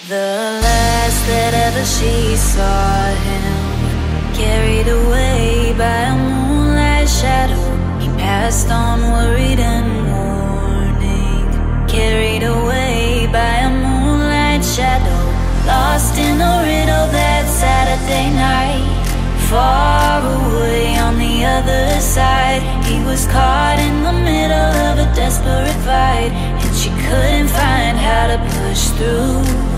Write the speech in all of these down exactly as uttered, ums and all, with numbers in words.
The last that ever she saw him, carried away by a moonlight shadow. He passed on worried and mourning, carried away by a moonlight shadow. Lost in a riddle that Saturday night, far away on the other side. He was caught in the middle of a desperate fight, and she couldn't find how to push through.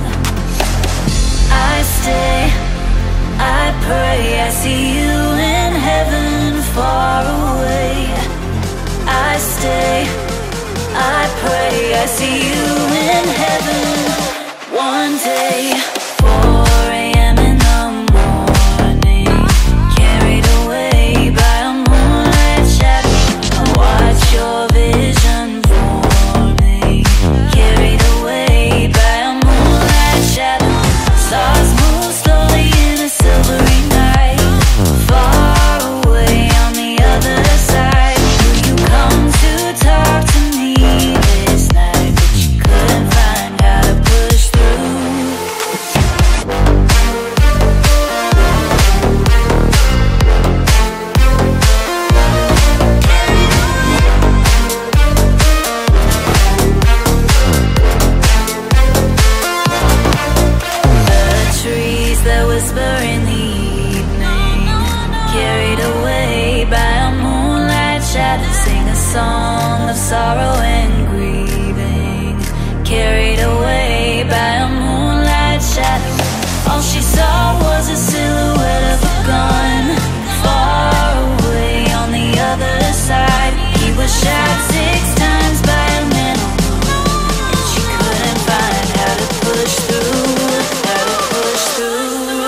I stay, I pray, I see you in heaven far away. I stay, I pray, I see you in heaven one day. four A M in the morning, carried away by a moonlight shadow. I watch your vision forming, carried away by a moonlight shadow. Stars move slowly in a silvery night, far away on the other side. Will you come to talk to me this night? But you couldn't find how to push through. That whisper in the evening, carried away by a moonlight shadow. Sing a song of sorrow and grieving, carried away by a moonlight shadow. All she saw was a silhouette of a gun, far away on the other side. He was shot six times by a man on the moon, and she couldn't find how to push through, how to push through.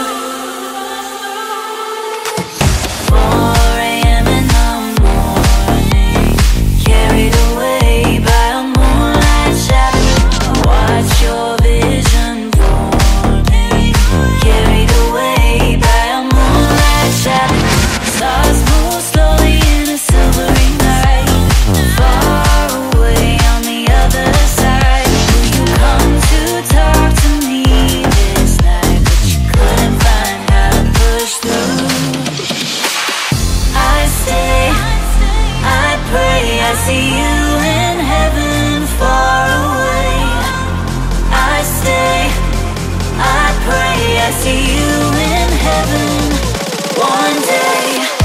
I see you in heaven far away. I stay, I pray, I see you in heaven one day.